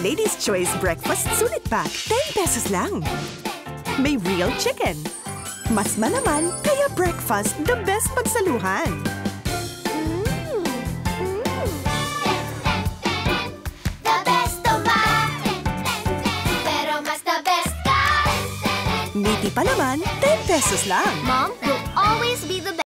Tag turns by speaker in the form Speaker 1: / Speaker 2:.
Speaker 1: Ladies' Choice Breakfast Sulit Pack, 10 pesos lang. May real chicken. Mas malaman, kaya breakfast the best pagsaluhan.
Speaker 2: The best of pero mas the best ka.
Speaker 1: Meaty palaman, 10 pesos lang.
Speaker 2: Mom will always be the best.